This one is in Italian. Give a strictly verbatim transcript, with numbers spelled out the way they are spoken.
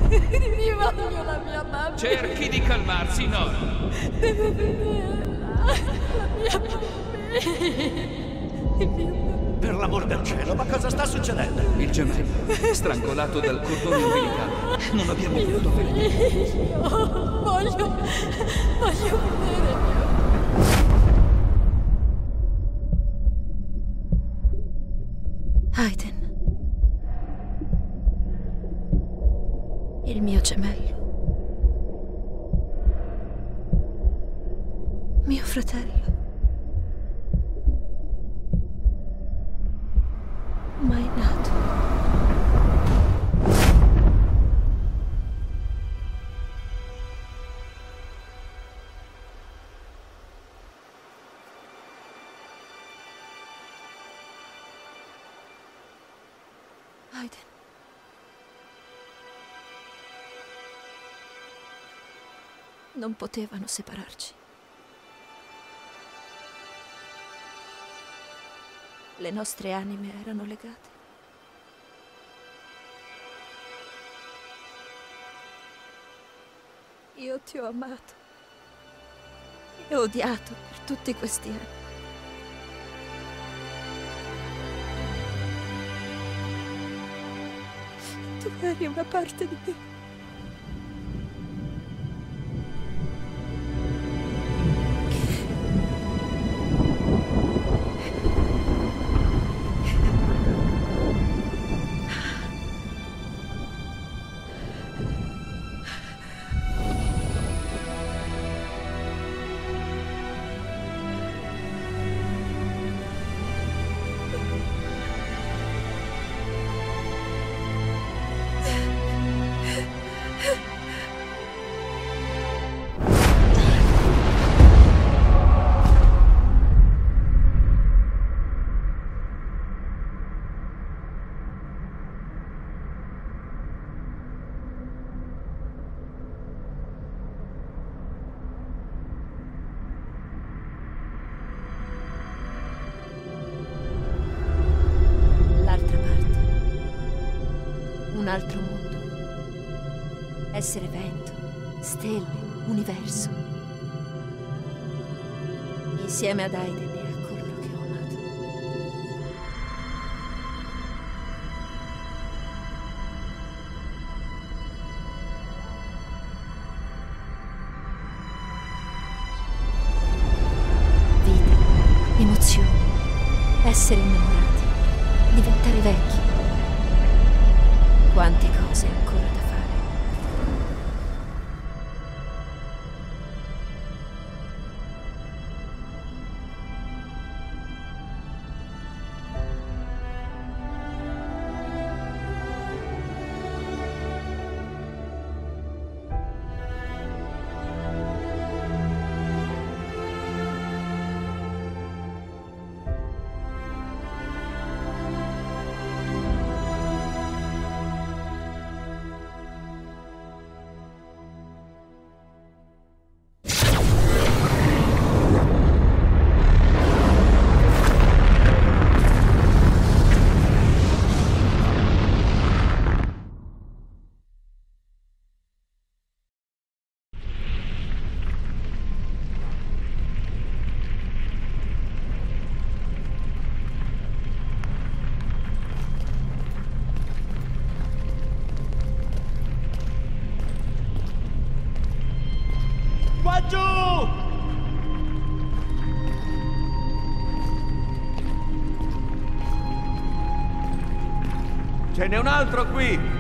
Rivoglio la mia mamma. Cerchi di calmarsi, Nora. Devo vederla. La mia bambina. Per l'amor del cielo, ma cosa sta succedendo? Il gemello, strangolato dal cordone umbilicale. Non abbiamo voluto vedere. Io voglio... voglio vedere mio... Aiden. Il mio gemello. Mio fratello. Mai nato. Aiden. Non potevano separarci. Le nostre anime erano legate. Io ti ho amato e odiato per tutti questi anni. Tu eri una parte di me. Un altro mondo. Essere vento, stelle, universo. Insieme ad Aiden e a coloro che ho amato. Vita, emozioni, essere innamorati, diventare vecchi. Quante cose ancora da fare. Giù! Ce n'è un altro qui!